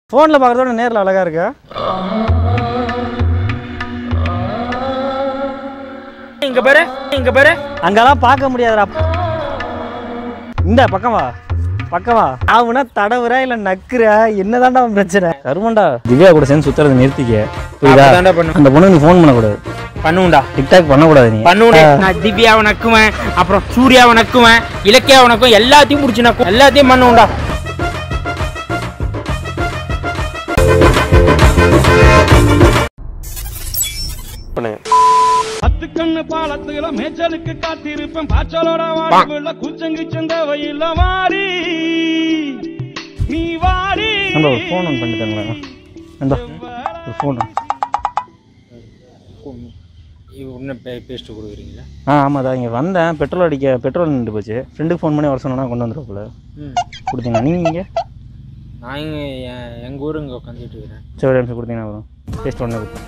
போன்ல பாக்குறதோட நேர்ல அழகா இருக்கா? இங்க பாரு அங்கலாம் பார்க்க முடியாதுடா. இந்த பக்கமா அவனா தடவுறா இல்ல நக்குறா என்னதான்டா பிரச்சனை? கருமண்டா திவ்யா கூட சேர்ந்து சுத்துறது நிறுத்திக்க. புரியுதா? அந்த பொண்ணு நீ ஃபோன் பண்ண கூடாது. பண்ணுடா. டிக்டாக் பண்ண கூடாது நீ. பண்ணுடா. நான் திவ்யாவை நக்குவேன், அப்புறம் சூர்யாவை நக்குவேன், இலக்கியாவை நக்குவேன், எல்லாத்தையும் முடிச்சு நக்கும். எல்லாத்தையும் பண்ணுடா. கண்ணு பாலத்துல மேச்சலுக்கு காத்திருப்பேன் பாச்சலோட வாடகுள்ள குச்சங்கு சந்தவையில வாடி நீ வாடி. நம்ம ஒரு ஃபோன் ஆன் பண்ணிட்டாங்களா? அந்த ஒரு ஃபோன் இவங்க பேஸ்ட் கொடுக்குறீங்களா? ஆமாம் இங்கே வந்தேன். பெட்ரோல் நின்று போச்சு. ஃப்ரெண்டுக்கு ஃபோன் பண்ணி வர சொன்னா கொண்டு வந்துருக்குள்ள கொடுத்தீங்களா? நீங்கள் நான் இங்கே எங்கள் ஊர் இங்கே உட்காந்துட்டு இருக்கிறேன். சரி நிமிஷம் கொடுத்தீங்கன்னா வரும். பேஸ்ட் ஒன்று கொடுத்தேன்.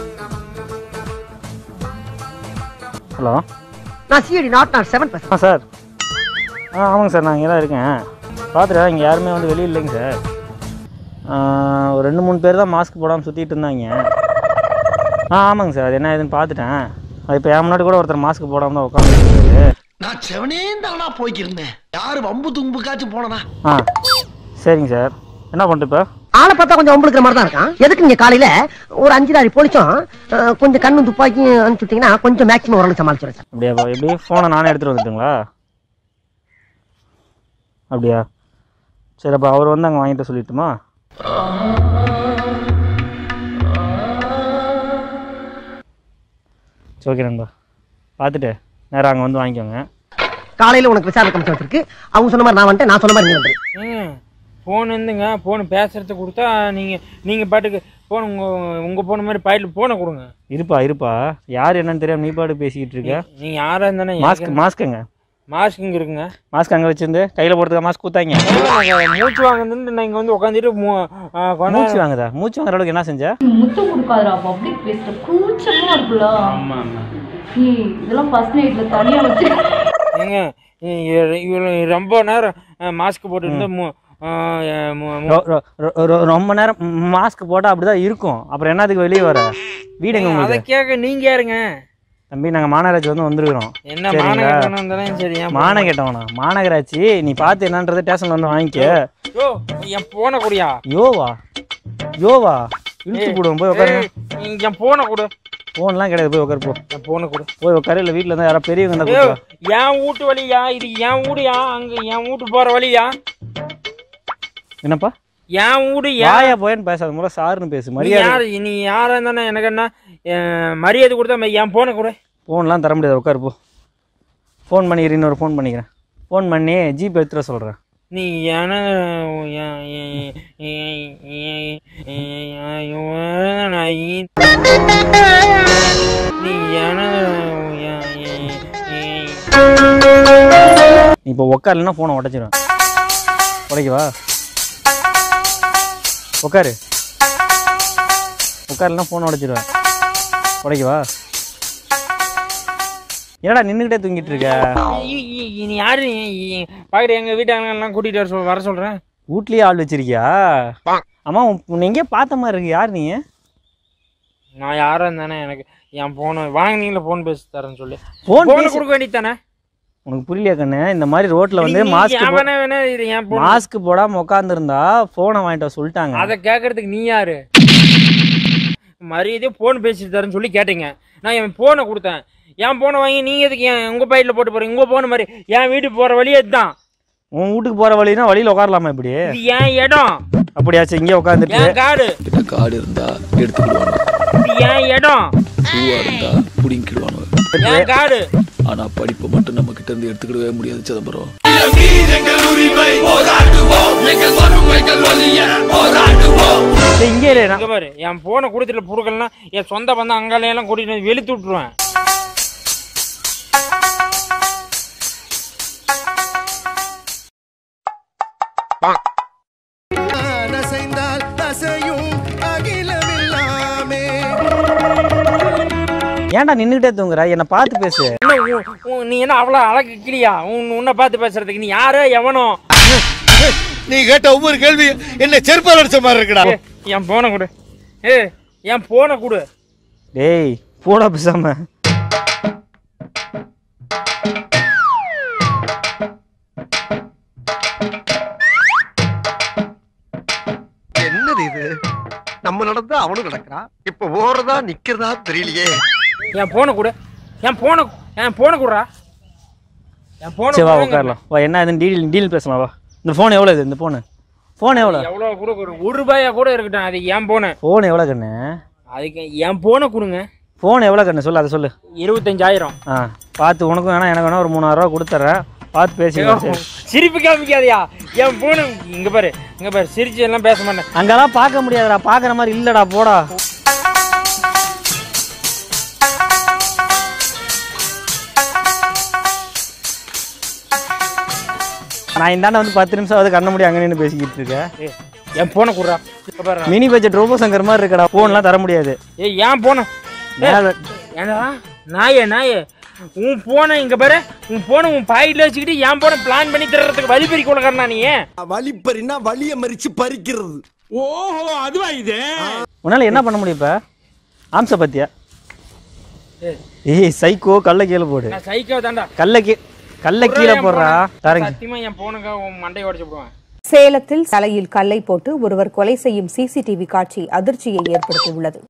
ஹலோ, நான் சிடி நாட் 7%. சார். ஆமாங்க சார், நான் இங்கே தான் இருக்கேன். பார்த்துட்டேன், இங்கே யாருமே வந்து வெளியே இல்லைங்க சார். ஒரு 2-3 பேர் தான் மாஸ்க் போடாமல் சுற்றிட்டு இருந்தாங்க. ஆமாங்க சார், அது என்ன ஏதுன்னு பார்த்துட்டேன். அது இப்போ என் முன்னாடி கூட ஒருத்தர் மாஸ்க் போடாமல் தான் உட்காந்து. நான் செவனே தானா போய்க்கிருந்தேன். யாரு வம்பு தும்புக்காச்சும் போனனா? சரிங்க சார். என்ன பண்ணிட்டு இப்போ? ஆளை பார்த்தா கொஞ்சம் வம்புக்கிற மாதிரி தான் இருக்கான். எதுக்கு நீங்க காலையில ஒரு 5 போலீஸும் கொஞ்சம் கண்ணு துப்பாக்கி அனுப்பிச்சுட்டீங்கன்னா கொஞ்சம் மேக்ஸிமம் ஓரளவு சமாளிச்சிடும் சார். அப்படியா? எப்படி ஃபோனை நானே எடுத்துகிட்டு வந்துட்டுங்களா? அப்படியா? சரி, அப்போ அவர் வந்து அங்கே வாங்கிட்டு சொல்லிட்டுமா? சரி, ஓகே நண்பா. பார்த்துட்டு நேராக அங்கே வந்து வாங்கிக்கோங்க. காலையில் உனக்கு விசாரணை கமிஷன் வச்சிருக்கு. அவங்க சொன்ன மாதிரி நான் வந்துட்டு, நான் சொன்ன மாதிரி நீ வந்துரு. ஃபோன் வந்துங்க, ஃபோன் பேசுறதுக்கு கொடுத்தா நீங்கள் பாட்டுக்கு ஃபோன் உங்கள் ஃபோன் மாதிரி பாயிட்டில் ஃபோனை கொடுங்க. இருப்பா யார் என்னன்னு தெரியாமல் நீ பாட்டு பேசிக்கிட்டு இருக்க. நீங்கள் யாராக இருந்தானே மாஸ்க்குங்க. மாஸ்க் இங்கே இருக்குங்க. மாஸ்க் அங்கே வச்சிருந்து கையில் போடுறதுக்கு மாஸ்க் கூத்தாங்க. மூச்சு வாங்குதுன்னு நான் இங்கே வந்து உட்காந்துட்டு மூச்சு வாங்குதா? மூச்சு வாங்குற அளவுக்கு என்ன செஞ்சா? முத்து கொடுக்காதடா, பப்ளிக் பிளேஸ்ல கூச்சமா இருக்குல்ல. ஆமா இதெல்லாம் ஃபர்ஸ்ட் நைட்ல தனியா வச்சு ஏங்க ரொம்ப நேரம் மாஸ்க் போட்டு இருந்தா ரொம்ப நேரம் மாஸ்க் போட்டா அப்படிதான் இருக்கும். அப்புறம் என்னதுக்கு வெளியே வர? வீடு எங்க? அதை கேட்க நீங்க யாருங்க? தம்பி, நாங்க மாநகராட்சி வந்து வந்துருக்கிறோம். என்ன மாநகராட்சி மாநகராட்சி நீ பார்த்து என்னன்றது ஸ்டேஷன்ல வந்து வாங்கிக்க. என் போன குடியா? யோவா இழுத்து போடுவோம். போய் உட்காரு. என் போன கொடு. போன்லாம் கிடையாது, போய் உட்காரு. போ. என் போன கொடு. போய் உட்காரு. இல்லை வீட்டில் இருந்தால் யாராவது பெரியவங்க இருந்தால் என் வீட்டு வழியா? இது என் வீடுயா? அங்க என் வீட்டு போற வழியா? என்னப்பா என் வீடு? யாயா போயன்னு பேசாத, முறை சாருன்னு பேசு. மரியாதை. நீ யாரா இருந்தானே எனக்கு என்ன மரியாதை கொடுத்தா என் போன கூட. ஃபோன்லாம் தர முடியாது, உட்காரு போ. ஃபோன் பண்ணிக்கிறேன், இன்னொரு ஃபோன் பண்ணிக்கிறேன். ஃபோன் பண்ணி ஜிபே எடுத்துட சொல்கிறேன். நீ இப்போ உட்காருன்னா ஃபோனை உடச்சிடுவேன். உடைக்கவா? உட்காருன்னா ஃபோனை உடச்சிடுவேன். உடைக்கவா? என்னடா நின்றுக்கிட்டே தூங்கிட்டு இருக்க? நீ யாரு? பாக்குற எங்க வீட்டாங்கலாம் கூட்டிட்டு வர சொல்றேன். வீட்லயே ஆள் வச்சிருக்கியா? ஆமா, எங்கேயே பார்த்த மாதிரி இருக்கு. யார் நீ? நான் யாரா இருந்தானே எனக்கு என் போன வாங்கினீங்களா? போன் பேசி தரேன்னு சொல்லி போன் கொடுக்க வேண்டியதானே? உனக்கு புரியலையா கண்ணு? இந்த மாதிரி ரோட்ல வந்து மாஸ்க் போடாம உட்காந்துருந்தா போனை வாங்கிட்டு சொல்லிட்டாங்க. அதை கேட்கறதுக்கு நீ யாரு? மரியாதையே போன் பேசி தரேன்னு சொல்லி கேட்டீங்க. நான் என் போனை கொடுத்தேன். என் போனை வாங்கி நீங்க எதுக்கு உங்க பைட்ல போட்டு போறீங்க? உங்க போன மாதிரி என் வீட்டுக்கு போற வழியே இதுதான். உன் வீட்டுக்கு போற வழினா வழியில உட்காரலாமா? இப்படி இது என் இடம். அப்படியாச்சு, இங்கே உட்காந்துட்டு காடு இருந்தா எடுத்துக்கிடுவாங்க. இது என் இடம். பூவா இருந்தா புடிங்கிடுவாங்க. என் காடு. ஆனா படிப்பை மட்டும் நம்ம கிட்ட இருந்து எடுத்துக்கிடவே முடியாது சிதம்பரம். இங்கே பாரு, என் போனை கொடுத்துட்டு புடுக்கலாம். என் சொந்த பந்தம் அங்காலையெல்லாம் கூட்டிட்டு வெளுத்து விட்டுருவேன். ஏன்டா நின்னுட்டே தூங்குற? என்ன பார்த்து பேசு. நீ என்ன அவ்வளவு அழகு கிளியா? உன்னை பார்த்து பேசுறதுக்கு நீ யாரோ எவனோ? நீ கேட்ட ஒவ்வொரு கேள்வி என்ன செருப்பால் அடிச்ச மாதிரி இருக்குடா. என் போனை கொடு. என் போனை கொடு. டேய் போடா பேசாம. என்னது இது? நம்ம நடந்தா அவனும் நடக்கிறான். இப்ப ஓடுறதா நிக்கிறதா தெரியலையே. என் போனை கொடு. என் போனை கொடுறா. என் போனை சரி வா உட்காரலாம். வா என்ன இதுன்னு டீல் பேசலாம் வா. இந்த ஃபோன் எவ்வளோ இது? இந்த ஃபோன் எவ்வளோ? எவ்வளோ கூட ₹1 கூட இருக்கட்டும். அது என் போனு. ஃபோன் எவ்வளோ கண்ணு? அதுக்கு என் போனை கொடுங்க. ஃபோன் எவ்வளோ கண்ணு சொல்லு, அதை சொல்லு. 25,000. பார்த்து உனக்கும் வேணா எனக்கு வேணா ஒரு 3000 ரூபா கொடுத்துட்றேன். பார்த்து பேசிக்கலாம். சிரிப்பு காமிக்காதியா. என் போனு இங்கே பாரு சிரிச்சு எல்லாம் பேச மாட்டேன். அங்கெல்லாம் பார்க்க முடியாதுடா, பார்க்குற மாதிரி இல்லைடா போடா. நான் இந்தாண்ட வந்து 10 நிமிஷம் வந்து கண்ண முடியும் அங்கே நின்று பேசிக்கிட்டு இருக்கேன். என் போனை கொடுறா. மினி பட்ஜெட் ரோபோ சங்கர் மாதிரி இருக்கடா. ஃபோன்லாம் தர முடியாது. ஏன் போன ஏன்னா நாயே உன் போனை இங்க பாரு. உன் போனை உன் பாக்கெட்ல வச்சுக்கிட்டு என் போனை பிளான் பண்ணி தர்றதுக்கு வழிபறி கொள்ளக்காரனா நீ? வழிப்பறினா வலிய மறிச்சு பறிக்கிறது. ஓஹோ அதுவா இது? உன்னால என்ன பண்ண முடியும் இப்ப? ஆம்ச பத்தியா? ஏய் சைக்கோ கல்ல கீழ போடு. நான் சைக்கோ தான்டா. கல்ல கீழ போடுறா. தரங்க. சத்தியமா என் போனுக்கு மண்டையை உடைச்சு போடுவேன். சேலத்தில் தலையில் கல்லை போட்டு ஒருவர் கொலை செய்யும் சிசிடிவி காட்சி அதிர்ச்சியை ஏற்படுத்தியுள்ளது.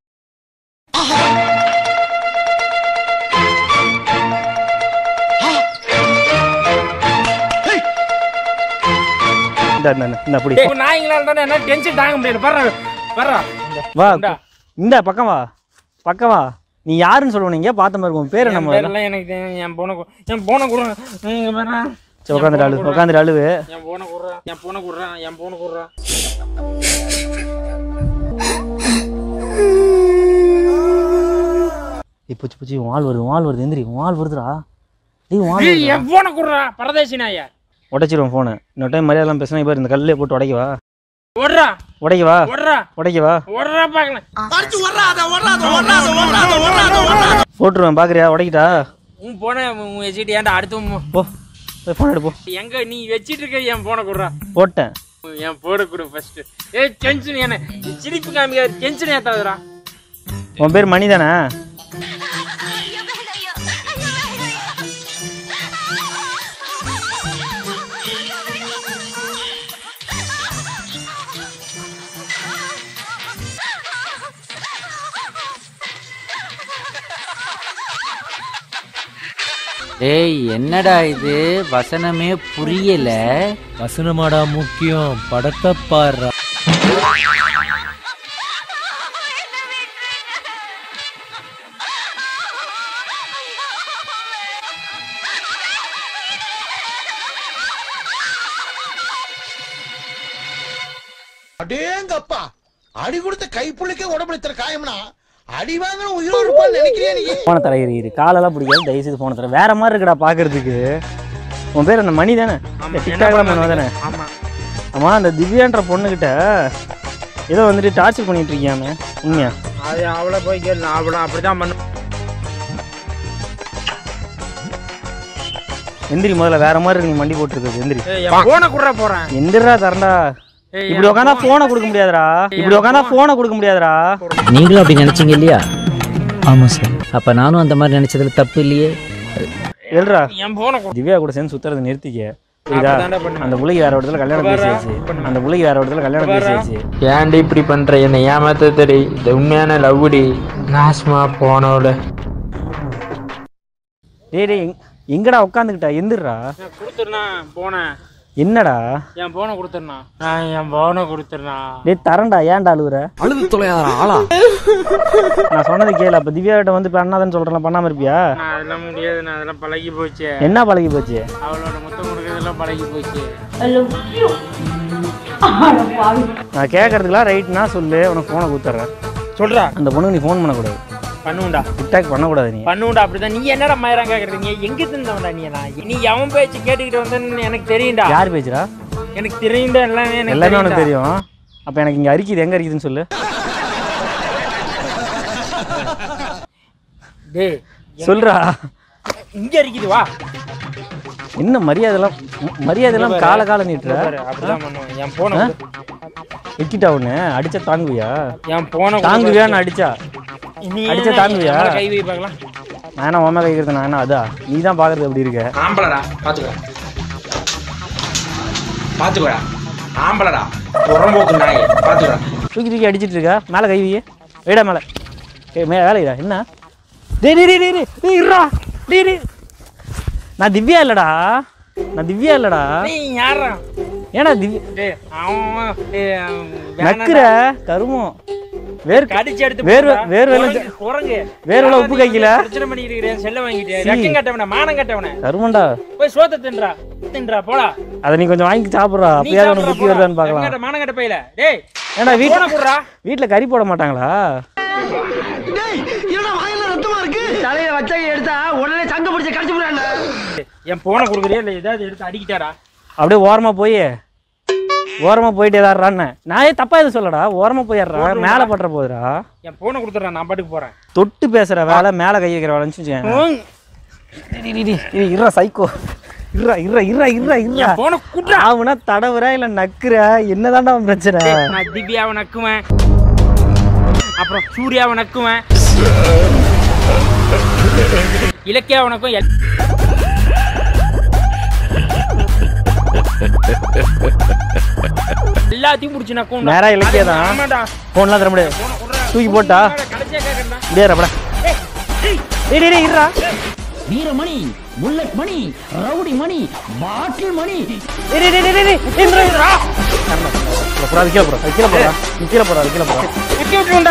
இந்த பக்கம் வா. நீ யாருன்னு சொல்லுவீங்க? பார்த்த மாதிரி இருக்கும். பேர் என்ன? எனக்கு என் போனை கூட உட்காந்துட்டு அழுவு. பூச்சி வால் வருது எந்திரி. வால் வருதுடா. உடைச்சிருவோம் போனு. இன்னொரு டைம் மரியாதை பேசினா இப்போ இந்த கல்லே போட்டு உடைக்கவா. போட்டுருவேன் பாக்குறியா? உடைக்கிட்டா எங்க நீ வச்சிட்டு இருக்க? என் போனை குடுறா. போட்டேன். என் போனை குடு ஃபர்ஸ்ட். டென்ஷன் என்ன சிரிப்பு காமிக்காத. டென்ஷன் ஏத்தாதடா. உன் பேர் மணி தானே? ஏய் என்னடா இது? வசனமே புரியல. வசனமாடா முக்கியம், படத்தை பாடுறா. அடேங்கப்பா, அடி கொடுத்த கைப்புள்ளிக்கே உடம்புல இத்தனை காயம்னா அடி வாங்கணும் உயிரோடு இருப்பான்னு நினைக்கிறியா நீ? போன தர இரு. காலெல்லாம் பிடிக்காது, தயவு செய்து போன தர. வேற மாதிரி இருக்குடா பாக்குறதுக்கு. உன் பேர் அந்த மணி தானே? டிக்டாக்லாம் பண்ணுவா தானே? ஆமா. அந்த திவ்யான்ற பொண்ணுகிட்ட ஏதோ வந்துட்டு டார்ச்சர் பண்ணிட்டு இருக்கியாமே, உண்மையா? அது அவளை போய் கேளு. அவளை அப்படிதான் பண்ணு. எந்திரி முதல்ல. வேற மாதிரி இருக்கு நீ மண்டி போட்டுருக்குது. எந்திரி. போனை குடுற போறேன். எந்திரா தரண்டா. இப்படி உட்காந்தா போனை கொடுக்க முடியாதுடா. நீங்களும் அப்படி நினைச்சீங்க இல்லையா? ஆமா சார். அப்ப நானும் அந்த மாதிரி நினைச்சதுல தப்பு இல்லையே. எழுறா. திவ்யா கூட சேர்ந்து சுத்துறது நிறுத்திக்க. அந்த புள்ளைக்கு வேற இடத்துல கல்யாணம் பேசியாச்சு. ஏன்டி இப்படி பண்ற? என்ன ஏமாத்த தெரி. இது உண்மையான லவ்டி. நாஸ்மா போனோட. டேய் எங்கடா உட்காந்துக்கிட்டா? எந்திரா. கொடுத்துருனா போனேன். என்னடா? என் போனை கொடுத்துருனா. என் போனை கொடுத்துருனா. டேய் தரண்டா. ஏன்டா அழுவுற? அழுது தொலையாதா ஆளா? நான் சொன்னது கேளு. அப்ப திவ்யா கிட்ட வந்து பண்ணாதன்னு சொல்றேன், பண்ணாம இருப்பியா? அதெல்லாம் முடியாது. நான் அதெல்லாம் பழகி போச்சு. என்ன பழகி போச்சு? அவளோட முத்தம் கொடுக்கறதெல்லாம் பழகி போச்சு. நான் கேட்கறதுக்குலாம் ரைட்னா சொல்லு, உனக்கு போனை கொடுத்துட்றேன். சொல்றா. அந்த பொண்ணுக்கு நீ ஃபோன் பண்ணக்கூடாது. பண்ணுண்டா. டிக்டாக் பண்ணக்கூடாது. நீ பண்ணுண்டா. அப்படிதான். நீ என்னடா மயிரம் கேட்கறீங்க? எங்க இருந்தவன்டா நீ எவன் பேச்சு கேட்டுக்கிட்டு வந்தேன்னு எனக்கு தெரியும்டா. யார் பேச்சுடா? எனக்கு தெரியும்டா. எல்லாமே உனக்கு தெரியும். அப்ப எனக்கு இங்க அரிக்குது. எங்க அரிக்குதுன்னு சொல்லு. டேய் சொல்றா. இங்க அரிக்குது. வா என்ன மரியாதைலாம் கால நீட்டுற அப்படிதான் பண்ணுவேன். என் போன விக்கிட்டா ஒன்று அடிச்சா தாங்குவியா? என் போன தாங்குவியான்னு அடிச்சா தாங்குவியா? கை வை பார்க்கலாம். நான் என்ன உண்மை கைக்கிறது? நான் என்ன அதா நீ தான் பார்க்கறது எப்படி இருக்க? ஆம்பளடா பாத்துக்கோடா ஆம்பளடா உடம்போக்கு நாய் பாத்துக்கோடா. தூக்கி அடிச்சிட்டு இருக்கா? மேலே கை வையே. வைடா மேலே. வேலைடா என்ன? இருடா. நான் திவ்யா இல்லடா. நீ யாரா? ஏன்னா நக்குற கருமம் கடிச்சு எடுத்து வேர்வெல உப்பு கைக்கல பிரச்சனை பண்ணிட்டு இருக்கேன். செல்ல வாங்கிட்டு ரெக்கம் கட்டவன மானம் கட்டவன கருமண்டா போய் சோத்த தின்றா போடா. அத நீ கொஞ்சம் வாங்கி சாப்பிடுறா. அப்பயாவது உனக்கு புத்தி வருதான்னு பார்க்கலாம். மானம் கட்ட பையில டேய் ஏண்டா வீட்ல கறி போட மாட்டாங்களா? டேய் என்னடா வாயில ரத்தமா இருக்கு? தலைய வச்ச எடுத்தா உடனே சங்க பிடிச்சு கடிச்சு போறானே. என் போன குடுக்குறியா இல்ல ஏதாவது எடுத்து அடிக்கிட்டாரா? அப்படியே ஓரமா போயிட்டு ஏதாடுறான்னு நான் தப்பா எதுவும் சொல்லடா. ஓரமா போயிடுறா. மேல பட்டுற போதுடா. என் போனை கொடுத்துட்றா. நான் பாட்டுக்கு போறேன். தொட்டு பேசுற வேலை மேல கை வைக்கிற வேலைன்னு இருறா சைக்கோ. அவனா தடவுறா இல்ல நக்குற? என்னதான்டா அவன் பிரச்சனை? நான் திவ்யாவை நக்குவேன், அப்புறம் சூர்யாவை நக்குவேன், இலக்கியாவை நக்கும். எல்லாத்தையும் முடிச்சு நக்கும். நேரா இலக்கியா தான். போன்லாம் தர முடியாது. தூக்கி போட்டா இருறா. Veeramani, bullet Mani, rowdy Mani, bottle Mani. கீழே போடா.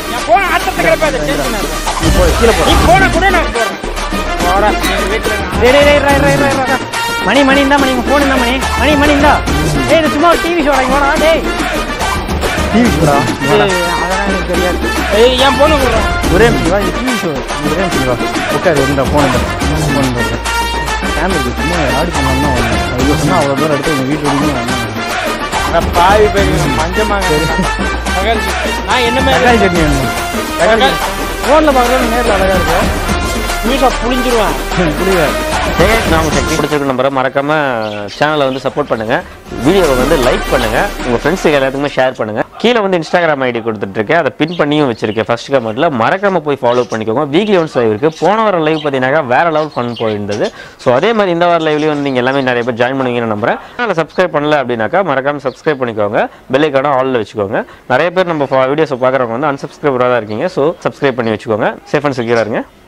மணி இந்தா மணி போன் இருந்தா மணி இந்தா. ஏய் இது சும்மா டிவி ஷோ வாங்கி போடா. டேய் டிவி ஷோடா அதெல்லாம் எனக்கு தெரியாது. ஏய் என் போன் ஒரே நிமிஷம் இது டிவி ஷோ. ஒரே நிமிஷம் உட்காரு. இந்த போன் ஃபேமிலி சும்மா ஆடி பண்ணோம்னா ஐயோ சொன்னா அவ்வளோ தூரம் எடுத்து உங்கள் வீட்டு வரைக்கும் பாவி பெரிய மஞ்சமாக நான் என்ன தக்காளி சட்னி வேணும். ஃபோனில் பார்க்குறது நேரில் அழகாக இருக்கும். நியூஸாக புளிஞ்சிருவேன். புரியாது. நாங்கள் டெக்னிக் பிடிச்சிருக்க நம்பரை மறக்காம சேனலை வந்து சப்போர்ட் பண்ணுங்க. வீடியோவை வந்து லைக் பண்ணுங்க. உங்க ஃப்ரெண்ட்ஸுக்கு எல்லாத்துக்குமே ஷேர் பண்ணுங்க. கீழே வந்து இன்ஸ்டாகிராம் ஐடி கொடுத்துட்ருக்கேன். அதை பின் பண்ணியும் வச்சிருக்கேன் ஃபர்ஸ்ட் கமெண்ட்ல. மறக்காம போய் ஃபாலோ பண்ணிக்கோங்க. வீக்லி ஒன்ஸ் லைவ் இருக்கு. போன வாரம் லைவ் பார்த்தீங்கன்னா வேற லெவல் ஃபன் போயிருந்தது. ஸோ அதே மாதிரி இந்த வாரம் லைவ்லேயும் வந்து நீங்கள் எல்லாமே நிறைய பேர் ஜாயின் பண்ணுவீங்கன்னு நம்புறேன். அதனால் சப்ஸ்கிரைப் பண்ணல அப்படின்னாக்கா மறக்காம சப்ஸ்கிரைப் பண்ணிக்கோங்க. பெல் ஐக்கான ஆல்ல வச்சுக்கோங்க. நிறைய பேர் நம்ம வீடியோஸை பார்க்குறவங்க வந்து அன்சப்ஸ்கிரைபராக தான் இருக்கீங்க. ஸோ சப்ஸ்கிரைப் பண்ணி வச்சுக்கோங்க. சேஃப் அண்ட் செக்யூராக இருங்க.